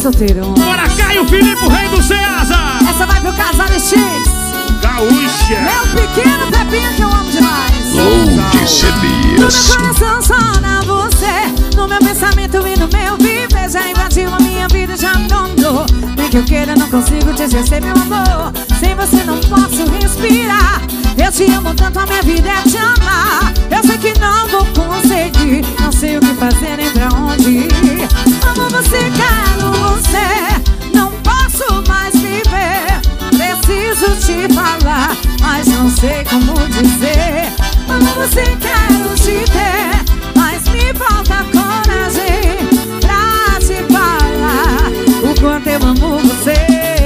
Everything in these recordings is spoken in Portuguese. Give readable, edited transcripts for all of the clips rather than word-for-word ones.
solteiro. Bora, Caio Filipe, o rei do Ceasa. Essa vai pro casal X. Gaúcha. Meu pequeno Pepinho que eu amo demais. Load CDs. No meu coração só na você, no meu pensamento e no meu viver. Já invadiu a minha vida, já me dominou. Nem que eu queira, não consigo te esquecer, meu amor. Sem você não posso respirar. Eu te amo tanto, a minha vida é te amar. Eu sei que não vou conseguir, não sei o que fazer nem pra onde ir. Amo você, quero você, não posso mais viver. Preciso te falar, mas não sei como dizer. Amo você, quero te ter, mas me falta coragem pra te falar o quanto eu amo você.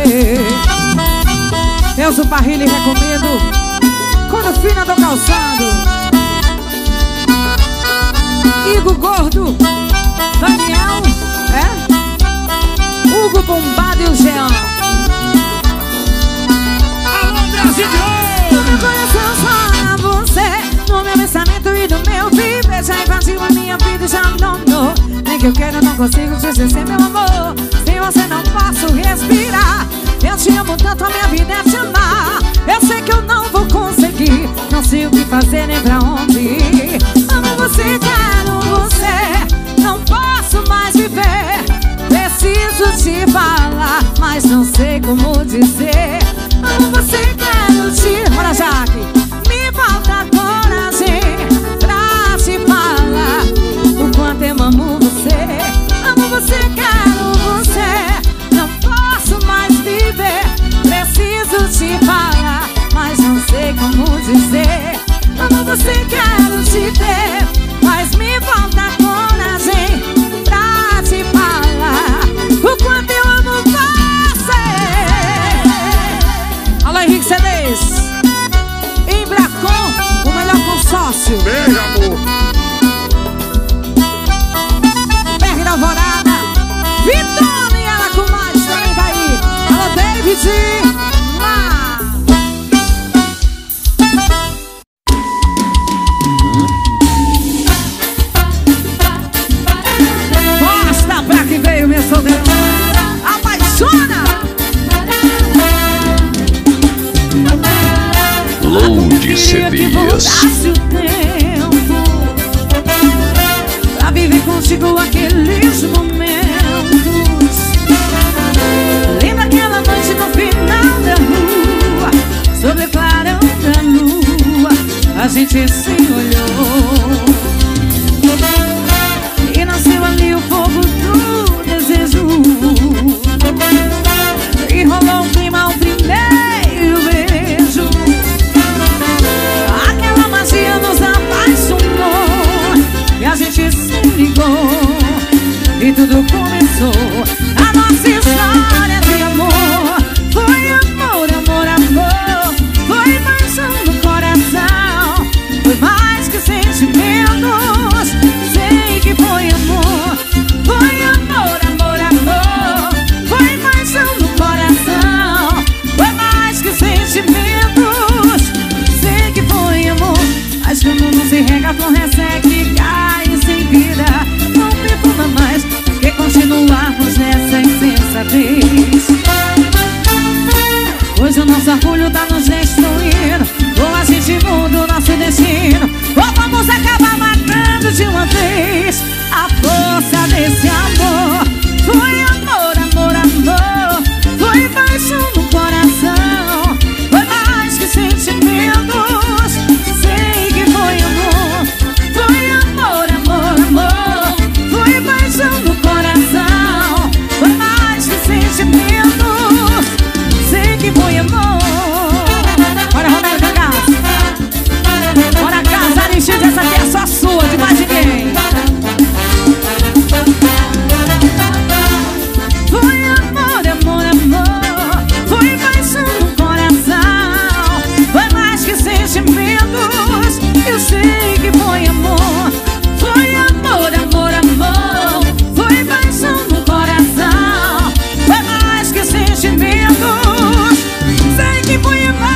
Elzo Parrilli, recomendo. Quando fina do calçado, Igor Gordo, Daniel, Hugo Bombado e o Jean. Alô, Brasil! No meu coração só na você, no meu pensamento e no meu viver. Já invadiu a minha vida e já me dominou. Nem que eu quero, não consigo te esquecer, meu amor. Sem você não posso respirar. Eu te amo tanto, a minha vida é te amar. Eu sei que eu não vou conseguir, não sei o que fazer nem pra onde ir. Amo você, quero você, não posso mais viver. Preciso te falar, mas não sei como dizer. Amo você, quero te... Bora, Jaque. Me falta coragem pra te falar o quanto eu amo você. Amo você, quero você, não posso mais viver. Preciso te falar, mas não sei como dizer. Amo você, quero te ter, mas me falta coragem pra te falar o quanto eu amo você. Alô, Henrique Cedês, Embracon, o melhor consórcio. Beijo, amor. Berg da Alvorada, Vitória e ela com mais também tá aí. Alô, David. Load CDs. O tempo pra viver contigo aqueles momentos. Lembra aquela noite no final da rua, sob o clarão da lua, a gente se olhou e nasceu ali o fogo do desejo. E rolou o clima, o primeiro beijo. Aquela magia nos apaixonou e a gente se ligou e tudo começou. A nossa história de amor foi amor, amor, amor. Foi paixão no coração, foi mais que sentimentos. Sei que foi amor, foi amor, amor, amor. Foi paixão no coração, foi mais que sentimentos. Sei que foi amor, mas que o mundo se rega, resseca e cai sem vida. Não perfuma mais, que continuarmos nessa insensatez. Hoje o nosso orgulho tá nos destruindo, ou a gente muda o nosso destino, ou vamos acabar matando de uma vez. A força desse amor foi amor, amor, amor. Foi paixão no coração, foi mais que sentimentos. Sei que foi amor, foi amor, amor, amor. Foi paixão no coração, foi mais que sentimentos. Sei que foi amor. Bora, Romero Cagaço. Bora, casa, Aristide, essa aqui é só sua, de mais ninguém. Foi amor, amor, amor. Foi paixão no coração, foi mais que sentimentos. Eu sei que foi amor, foi amor, amor, amor. Foi paixão no coração, foi mais que sentimentos. Sei que foi amor.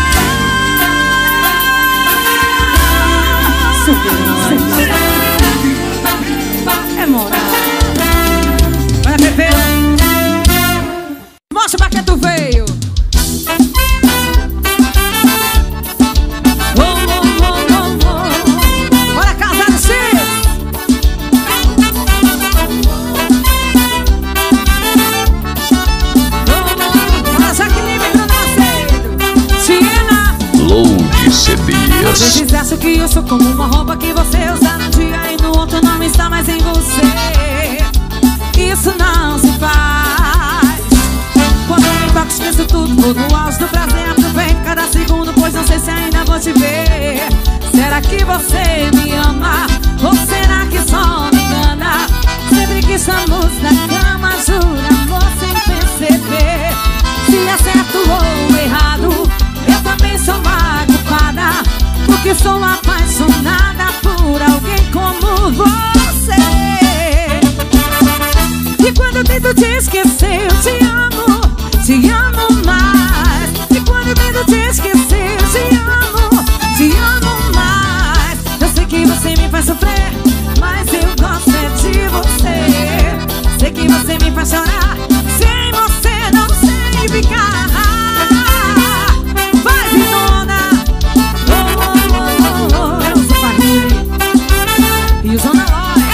É moral. Vai, Pepe. Load CDs. Às vezes acho que eu sou como uma roupa que você usa num dia e no outro não está mais em você. Isso não se faz. Quando me toco esqueço tudo, vou no auge do prazer, aproveito cada segundo, pois não sei se ainda vou te ver. Será que você me ama? Ou será que só me engana? Sempre que estamos na cama, jura amor sem perceber. Se é certo ou errado, eu também sou uma culpada, porque sou apaixonada por alguém como você. E quando eu tento te esquecer, eu te amo mais. E quando eu tento te esquecer, eu te amo mais. Eu sei que você me faz sofrer, mas eu gosto é de você. Sei que você me faz chorar, sem você não sei ficar. Vai, Vitona! Eu sou Farrili e o Zona Lore.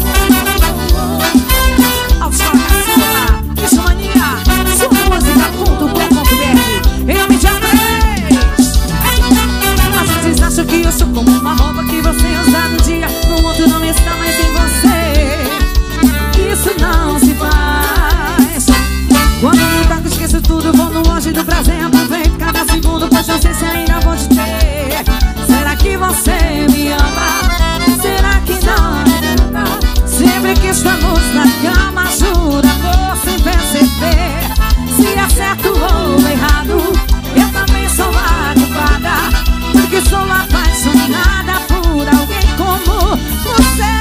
Autoescola, Bicho Mania, summusica.com.br. Em nome de Andrés. Às vezes acho que eu sou como uma roupa que você usa no dia, no outro não está mais em você. Isso não se faz. Quando me toco esqueço tudo, vou no auge do prazer, aproveito cada segundo, pois não sei se ainda vou te ter. Será que você me ama? Será que não? Sempre que estamos na cama, jura amor sem perceber. Se é certo ou errado, eu também sou a culpada, porque sou apaixonada por alguém como você.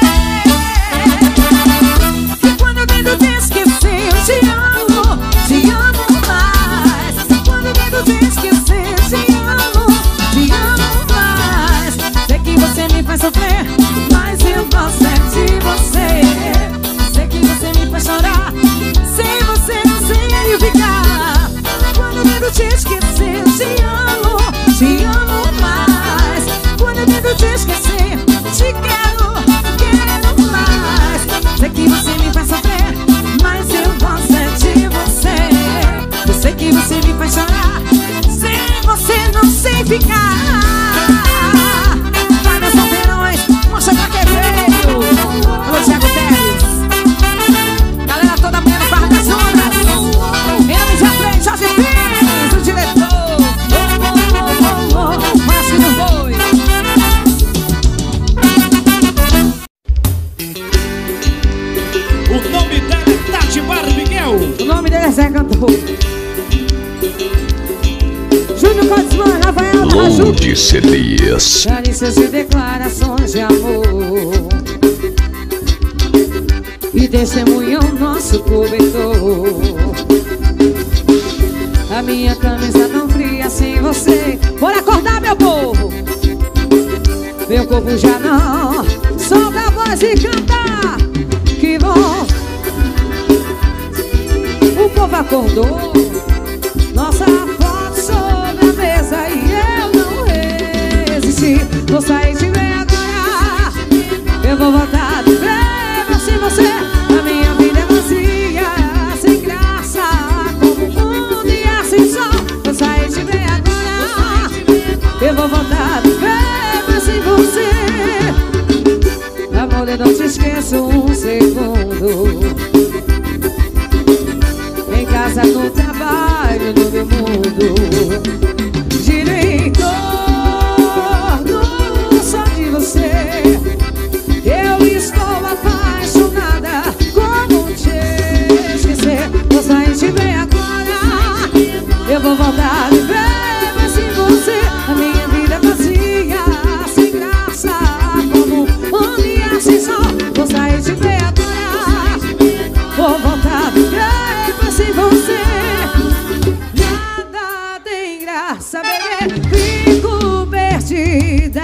E quando eu tento te esquecer, eu te amo mais. E quando eu tento te esquecer, eu te amo mais. Sei que você me faz sofrer, mas eu gosto é de você. Sei que você me faz chorar, sem você não sei ficar. Quando eu tento te esquecer, eu te amo mais. Quando eu tento te esquecer, te quero mais. Sei que você me faz sofrer, mas eu gosto é de você. Eu sei que você me faz chorar, sem você não sei ficar. Vai, meus solteirões, mostra pra que veio. Alô, Thiago Teles. Galera toda amanhã no Barra das Zonas. Em nome de Andrés, Jorge Pires, o diretor. Macho do Boi. O nome dela é Tati Miguel. O nome dele é Zé Cantor. Júnior Codesman, Rafael da Raju. Load CDs. Carícias e declarações de amor, e testemunham nosso cobertor. A minha cama está tão fria sem você. Bora acordar, meu povo. Meu corpo já não solta a voz e cantar. Que bom. O povo acordou. Nossa foto sobre a mesa e eu não resisti. Vou sair de bem agora. Eu vou voltar de breve sem você. A minha vida é vazia, sem graça, como um dia sem sol. Vou sair de bem agora. Eu vou voltar de breve sem você. Amor, eu não te esqueço um segundo. Em casa, no trabalho, no meu mundo. Giro em torno só de você. Eu estou apaixonada, como te esquecer? Vou sair de bem agora. Eu vou voltar de breve sem você. A minha vida é vazia, sem graça, como um dia sem sol. Vou sair de bem agora. Vou voltar de breve sem você. Nada tem graça, bebê. Fico perdida.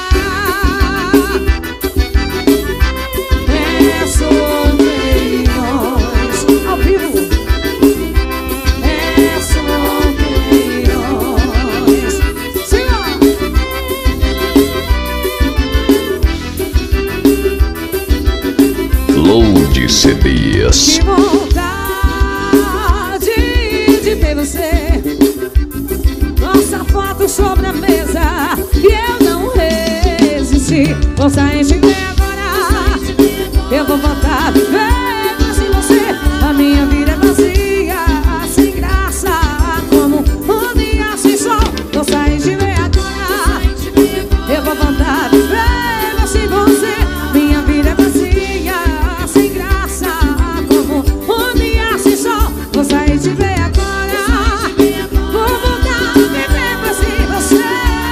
É solteirões ao vivo. É solteirões. Senhor! Load CDs. Que vontade de ver você. Nossa foto sobre a mesa vou sair de ver agora. Eu vou voltar a viver, mas sem você a minha vida é vazia, sem graça, como um dia sem sol. Vou sair de ver agora. Eu vou voltar a viver, mas sem você minha vida é vazia, sem graça, como um dia sem sol. Vou sair de ver agora. Vou voltar a viver, mas sem você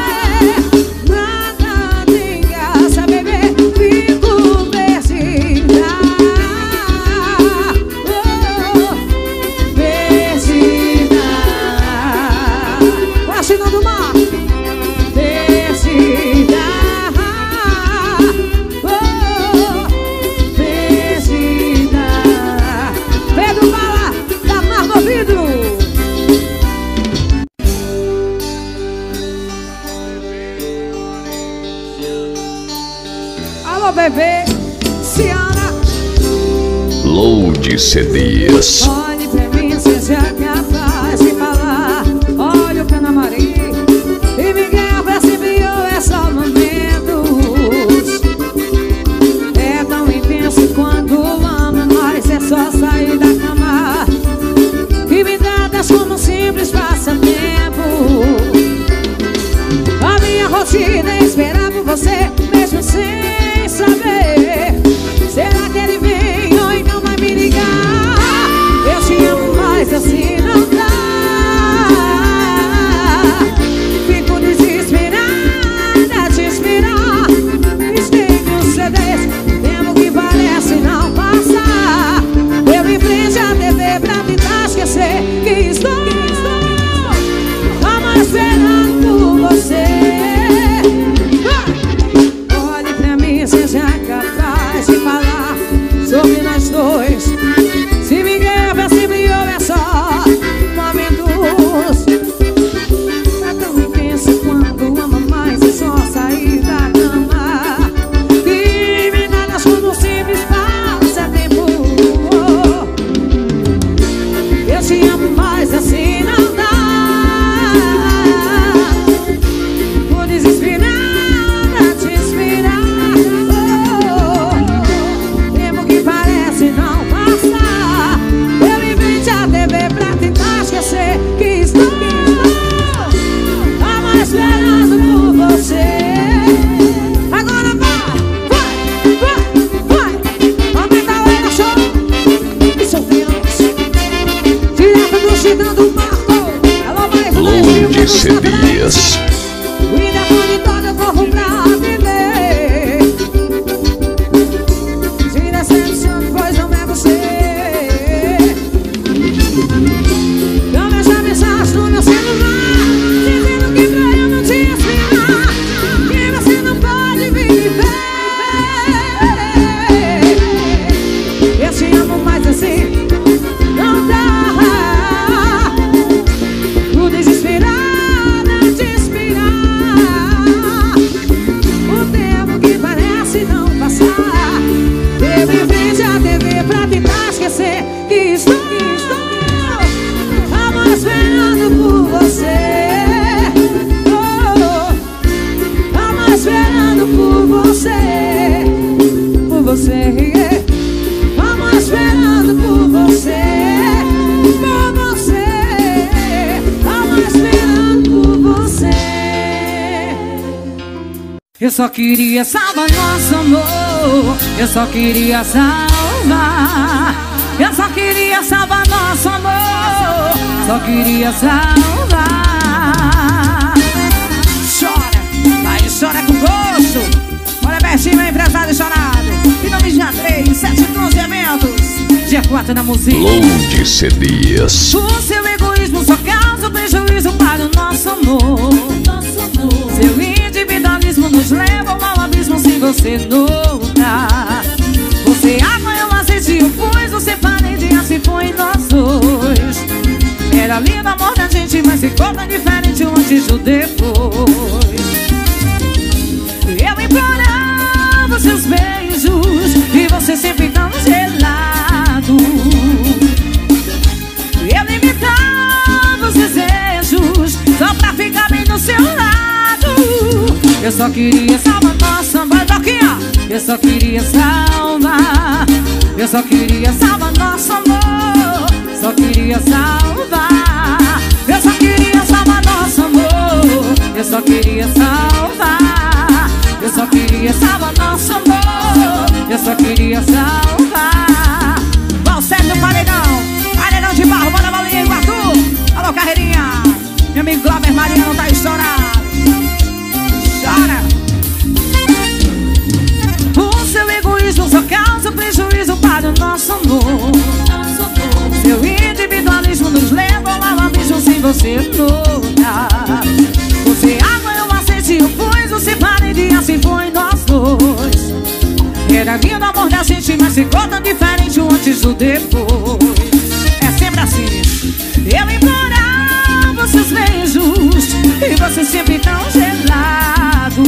nada tem graça, bebê. Fico perdida, perdida. Washington do Mar, perdida, perdida. Pedro Bala, da Marco Vidro. Alô, bebê, Ciara. Load CDs. Olhe pra mim, seja capaz de falar. Olha o que eu namorei e Miguel percebeu, é só momentos. É tão intenso quando ama, mas é só sair da cama e me tratas como um simples passatempo. A minha rotina é esperar por você, mesmo sem saber. Será que ele vem ou então vai me ligar? Eu te amo, mas assim não dá. Fico desesperada de esperar. Estende os CDs, tempo que parece não passar. Eu em frente à TV pra tentar esquecer que estou esperando por você. Olhe pra mim, seja capaz de falar sobre nós dois. Se Miguel percebeu, é só momentos. É tão intenso quando ama, mas é só sair da cama e me tratas como um simples passatempo. Eu te amo, mas assim não dá. Vou desesperada te esperar. Tempo que parece não passar. Eu em frente à TV pra tentar esquecer que estou esperando por você. Agora vai, aumenta o Era Show e sofremos direto do Chitão do Marco. Alô, vai, Load CDs. o telefone todo eu corro pra atender. Se decepcione, pois não é você. Não deixa mensagem no meu celular dizendo que pra eu não te esperar, que você não pode viver. Eu te amo, mas assim não dá. Tô desesperada de esperar. O tempo que parece não passar. Eu em frente à TV pra tentar esquecer que estou esperando por você. Tava esperando por você. Por você, tava esperando por você. Por você, tava esperando por você. Eu só queria salvar nosso amor. Eu só queria salvar. Eu só queria salvar nosso amor. Só queria salvar. Chora, aí chora com gosto. Olha Bertinho, empresário chorado. Em nome de A3, 711 eventos. Dia 4 na música. Load CDs. O seu egoísmo só causa prejuízo para o nosso amor. Seu individualismo nos leva ao abismo se você notar. Você água, eu azeite, eu pus. Você parede, assim foi nós dois. Era lindo o amor da gente, mas ficou tão diferente o antes e o depois. Eu implorava seus beijos e você sempre tão gelado. Eu limitava os desejos só pra ficar bem do seu lado. Eu só queria salvar nossa, vai dar Boquinha. Eu só queria salvar, eu só queria salvar nosso amor. Só queria salvar, eu só queria salvar nosso amor. Eu só queria salvar, eu só queria salvar nosso amor. Eu só queria salvar. Valsete no paredão, paredão de barro, bora bolinha em Guatu. Alô, Carreirinha, meu amigo Glauber Mariano tá estourado. Chora. O seu egoísmo só causa prejuízo para o nosso amor. Seu individualismo nos leva ao abismo sem você notar. Você água, eu aceite, eu pus, você para de assim foi nós dois. Era lindo o amor da gente, mas ficou tão diferente o antes do depois. É sempre assim. Eu implorava seus beijos e você sempre tão gelado.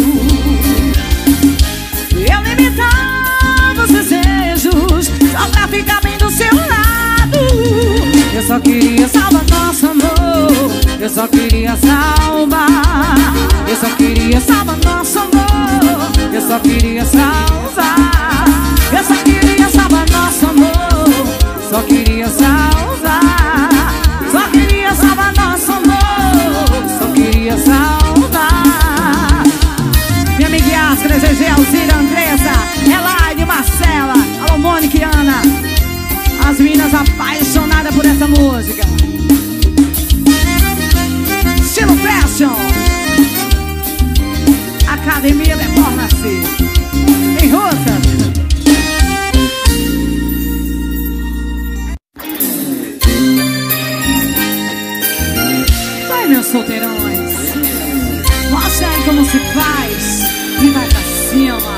Eu limitava os desejos só pra ficar bem do seu lado. Eu só queria salvar nosso amor. Eu só queria salvar, eu só queria salvar nosso amor. Eu só queria salvar, eu só queria salvar nosso amor. Só queria salvar, só queria salvar nosso amor. Só queria salvar. Minha amiga Yastra, GG, Alzira, Andressa, Elaine, Marcela, alô, Mônica e Ana. As meninas apaixonadas por essa música. Estilo Fashion, Academia Performance em Rosa. Vai, meus solteirões, mostra aí como se faz e vai pra cima.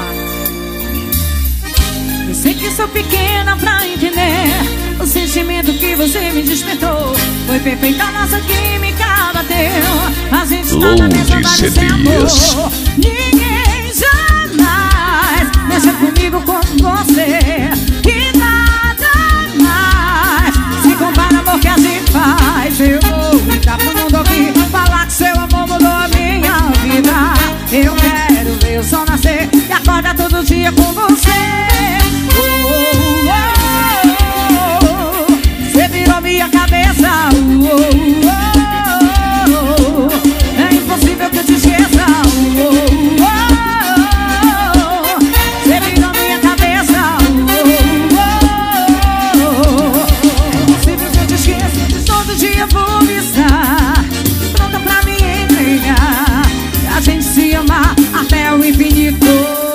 Eu sei que sou pequena pra entender o sentimento que você me despertou. Foi perfeita a nossa química, bateu. A gente está na mesma vibe sem amor. Ninguém jamais mexa comigo como você. E nada mais se compara ao amor que a gente faz. Eu vou gritar pro mundo ouvir, falar que seu amor mudou a minha vida. Eu quero ver o sol nascer e acordar todo dia com você. Você virou minha cabeça. É impossível que eu te esqueça. Você virou minha cabeça. É impossível que eu te esqueça. Todo dia vou me estar pronta pra me entregar, a gente se amar até o infinito.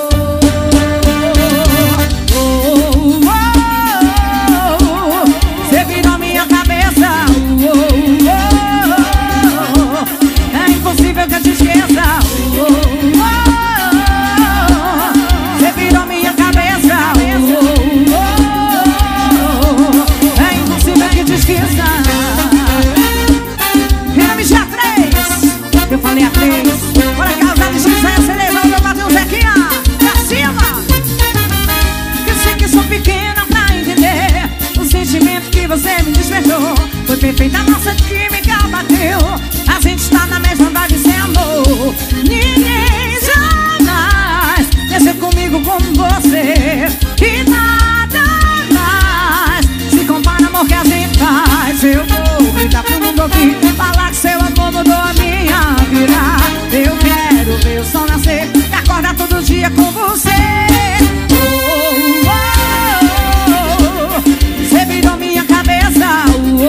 Eu falei a 3. Bora causar de Gisele, você levou meu patrão Zequinha pra cima. Eu sei que sou pequena pra entender o sentimento que você me despertou. Foi perfeita a nossa química, bateu. A gente tá na mesma vibe sem amor. Ninguém jamais mexeu comigo como você. E nada mais se compara ao amor que a gente faz. Eu vou gritar pro mundo ouvir, falar que seu amor mudou a minha vida. Eu quero ver o sol nascer e acordar todo dia com você. Você virou minha cabeça.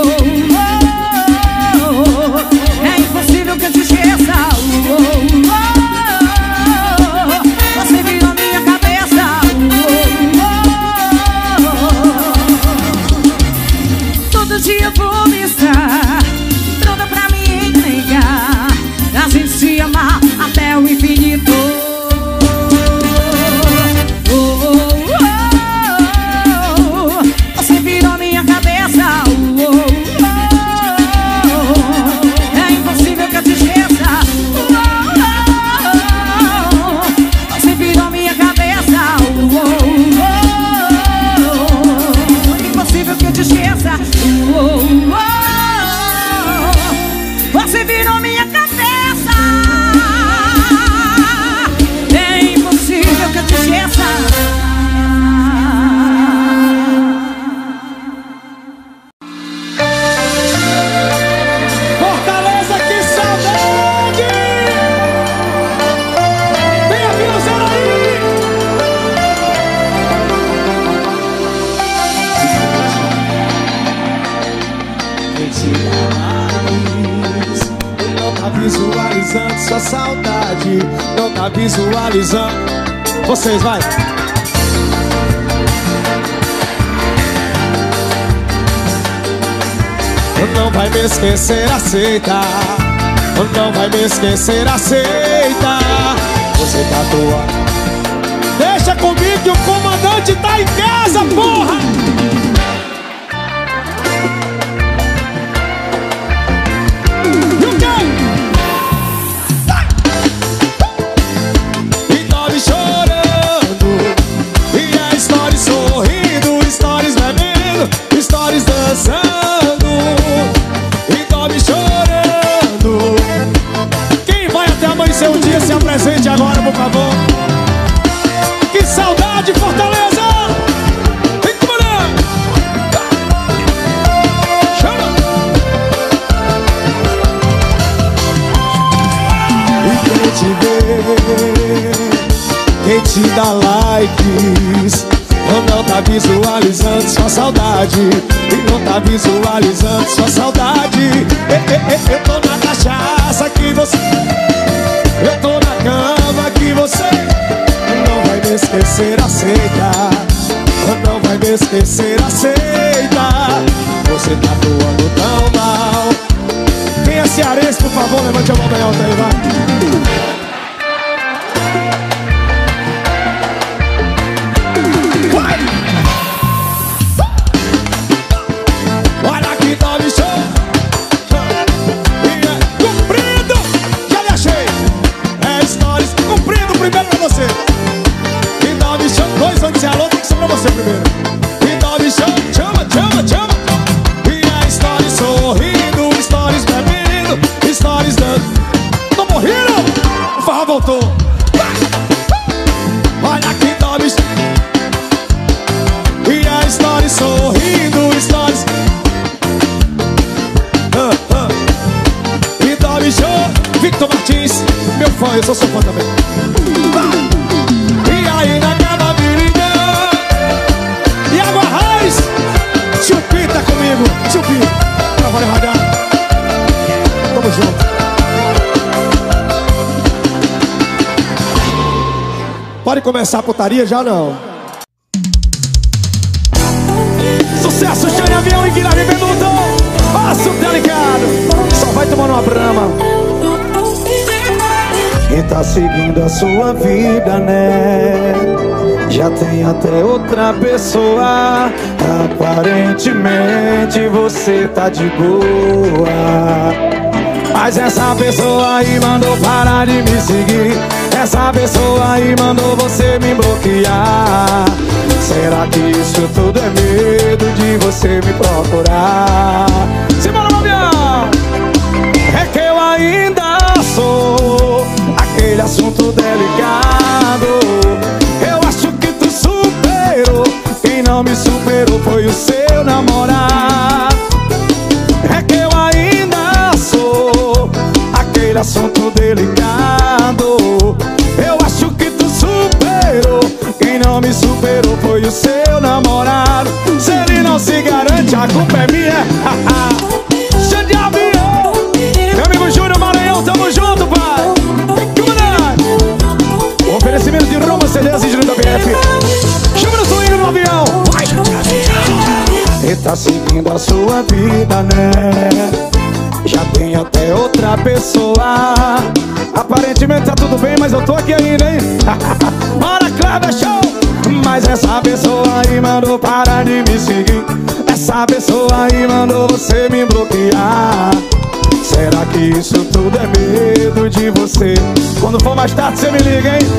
É impossível que eu te esqueça. Você virou minha cabeça. Todo dia eu vou me estar pronta pra me entregar, a gente se amar até o infinito. Você virou minha cabeça. É impossível que eu te esqueça. Você virou minha cabeça. É impossível que eu te esqueça. Você virou minha cabeça. não tá visualizando. Vocês, vai. Não vai me esquecer, aceita. Não vai me esquecer, aceita. Você tá atuando. Deixa comigo que o comandante tá em casa, porra! E o quê? E dorme chorando, e a história sorrindo, stories bebendo, stories dançando. E dorme chorando. Quem vai até amanhecer um dia, se apresente agora, por favor. Que saudade, Fortaleza! Vem com mulher! Chama! E quem te vê, quem te dá likes, não tá visualizando sua saudade. E não tá visualizando sua saudade. Eu tô na cachaça que você, eu tô na cama que você não vai me esquecer, aceita. Não vai me esquecer, aceita. Você tá atuando tão mal. Quem é cearense, por favor, levante a mão bem alta aí, vai. Olha que dorme show. Cumprido, já lhe achei. É stories, cumprido primeiro pra você. E dorme show, 2 anos de alô, tem que ser pra você primeiro. E dorme show, chama, chama, chama. E a story sorrindo, stories bebendo, stories dando. Tô morrendo, o farra voltou. Olha que dorme show. E a story sorrindo, stories. E dorme show, Victor Martins, meu fã, eu sou seu fã também. E aí na cama virinha, e água raiz, Chupi tá comigo, Chupi, trabalho radar. Tamo junto. Pode começar a putaria já não? Sucesso, Xane Avião e Guilherme Benuto. Passo delicado, só vai tomando uma brama. Quem tá seguindo a sua vida, né? Já tem até outra pessoa. Aparentemente você tá de boa, mas essa pessoa aí mandou parar de me seguir. Essa pessoa aí mandou você me bloquear. Será que isso tudo é medo de você me procurar? Simbora, Fabião! É que eu ainda sou aquele assunto delicado. Eu acho que tu superou. Quem não me superou foi o seu namorado. É que eu ainda sou aquele assunto delicado. Eu acho que tu superou. Quem não me superou foi o seu namorado. Se ele não se garante, a culpa é minha. Xande Avião, meu amigo Júnior Maranhão, tamo junto, pai. Oferecimento de Roma, CDs e Júnior da BF. Chama no swing no avião. Vai. E tá seguindo a sua vida, né? Já tem até outra pessoa. Aparentemente tá tudo bem, mas eu tô aqui ainda, hein? Bora, Kleber, show! Mas essa pessoa aí mandou parar de me seguir. Essa pessoa aí mandou você me bloquear. Será que isso tudo é medo de você? Quando for mais tarde você me liga, hein?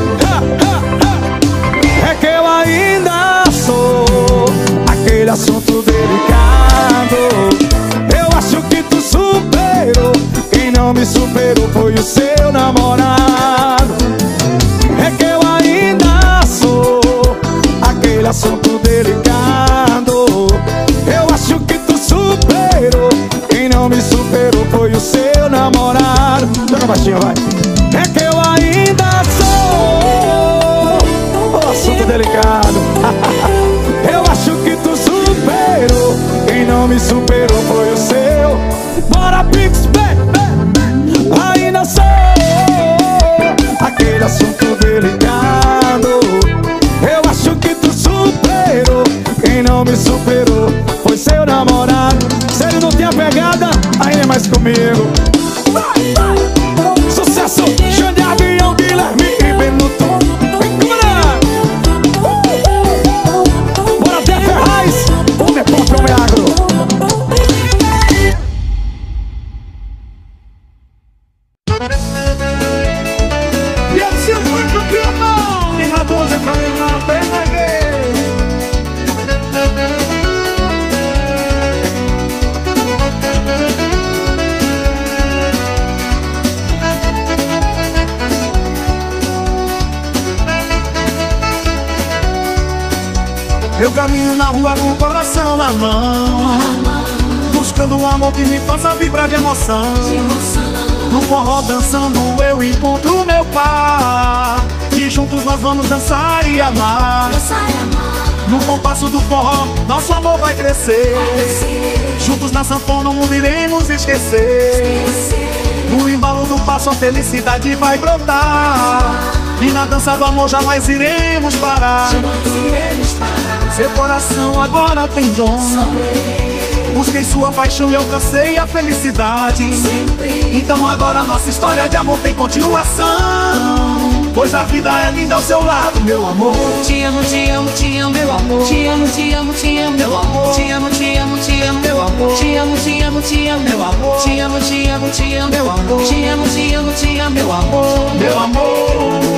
É que eu ainda sou aquele assunto delicado. Eu acho que tu superou. Quem não me superou foi o seu namorado. É que eu ainda sou aquele assunto delicado. Eu acho que tu superou. Quem não me superou foi o seu namorado. Joga baixinho, vai. É que eu ainda sou o assunto delicado. Eu acho que tu superou. Quem não me superou foi o seu. Bora, Pix, ainda sou Eu caminho na rua com o coração na mão, buscando um amor que me faça vibrar de emoção. No forró dançando eu encontro meu par, e juntos nós vamos dançar e amar. No compasso do forró nosso amor vai crescer, juntos na sanfona não iremos esquecer. No embalo do passo a felicidade vai brotar, e na dança do amor jamais iremos parar. Seu coração agora tem dom, busquei sua paixão e alcancei a felicidade. Então agora nossa história de amor tem continuação, pois a vida é linda ao seu lado, meu amor. Te amo, te amo, te amo, meu amor. Te amo, te amo, te amo, meu amor. Te amo, te amo, te amo, meu amor. Te amo, te amo, te amo, meu amor. Te amo, te amo, te amo, meu amor. Te amo, te amo, te amo, meu amor. Meu amor.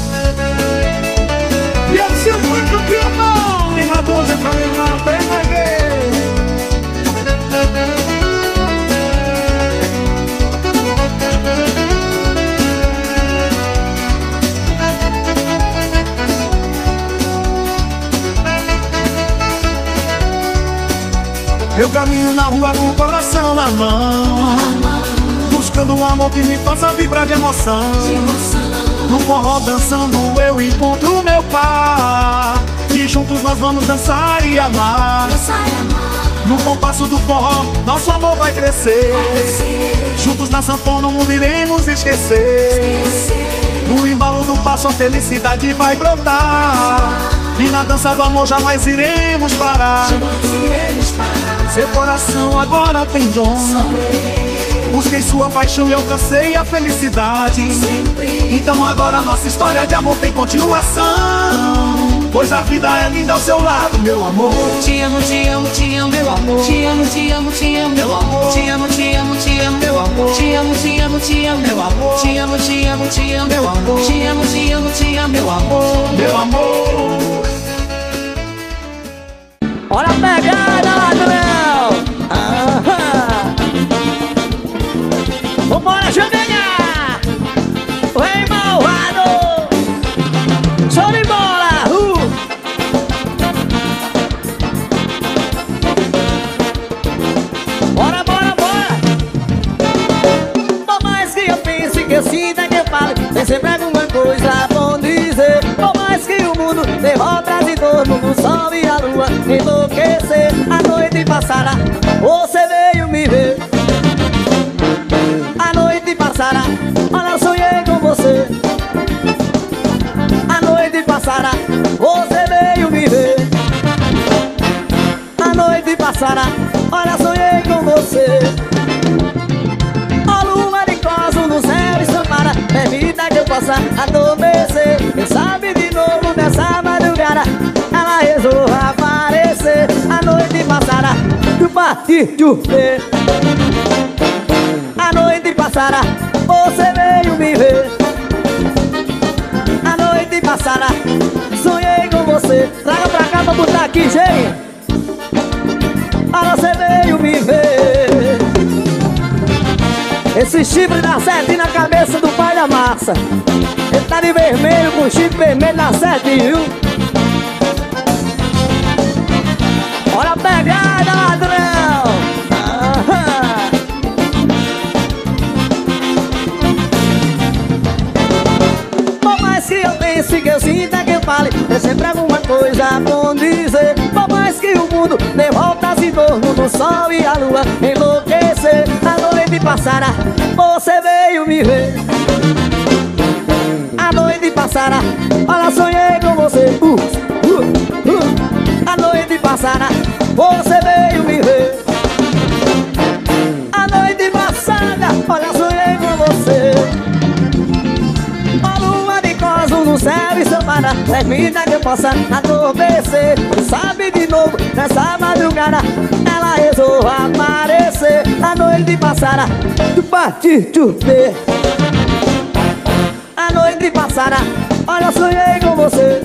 E eu sou muito pior, e na doze pra mim não tem ninguém. Eu caminho na rua com o coração na mão, buscando um amor que me faça vibrar de emoção. No forró dançando eu encontro meu par, e juntos nós vamos dançar e amar. No compasso do forró nosso amor vai crescer, juntos na sanfona não iremos esquecer. No embalo do passo a felicidade vai brotar, e na dança do amor jamais iremos parar. Seu coração agora tem dom, busquei sua paixão e alcancei a felicidade. Então agora nossa história de amor tem continuação, pois a vida é linda ao seu lado, meu amor. Te amo, te amo, te amo, meu amor. Te amo, te amo, te amo, meu amor. Te amo, te amo, te amo, meu amor. Te amo, te amo, te amo, meu amor. Te amo, te amo, te amo, meu amor. Te amo, te amo, te amo, meu amor. Meu amor. Olha a pegada, ladrão! Vambora, Janganha! O rei malvado! Show de bola! Bora, bora, bora! Por mais que eu pense, que eu sinta, que eu fale, tem sempre alguma coisa bom dizer. Por mais que o mundo dê voltas em torno do sol e a lua enlouquecer, a noite passará, você veio me ver. A noite passará, olha, eu sonhei com você. A noite passará, você veio me ver. A noite passará, olha, sonhei com você. A lua de coso no céu estampada, permita que eu possa adormecer. Quem sabe de novo nessa madrugada ela resolva aparecer. A noite passará, tu partir de ver. A noite passará, você veio me ver. A noite passará, sonhei com você. Traga pra cá pra botar aqui, gente. Ah, você veio me ver. Esse chifre dá sete na cabeça do pai da massa. Ele tá de vermelho com chifre vermelho na sete, viu? Olha a pegada, ladrão! Por mais que eu pense, que eu sinta, que eu fale, tem sempre alguma coisa bom dizer. Por mais que o mundo dê voltas em torno do sol e a lua enlouquecer, a noite passará, você veio me ver. A noite passará, olha, sonhei com você. A noite passará, você veio me ver. A noite passada, olha, sonhei com você. A lua de coso no céu estampada, permita que eu possa adormecer. Sabe de novo, nessa madrugada ela resolva aparecer. A noite passará, tu partir de ver. A noite passará, olha, sonhei com você.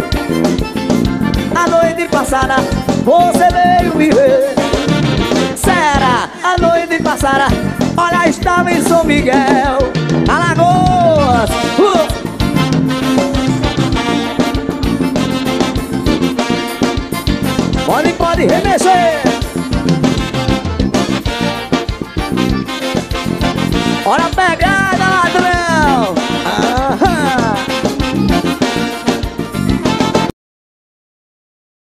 A noite passará, você veio me ver. Será? A noite passará, olha, estava em São Miguel.